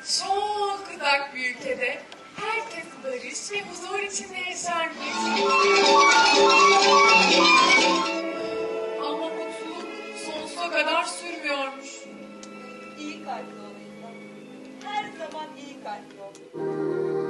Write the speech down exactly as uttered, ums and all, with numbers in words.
çok uzak bir ülkede herkes barış ve huzur içinde yaşarmış. Ama mutluluk sonsuza kadar sürmüyormuş. İyi kalpli ol insan. Her zaman iyi kalpli ol.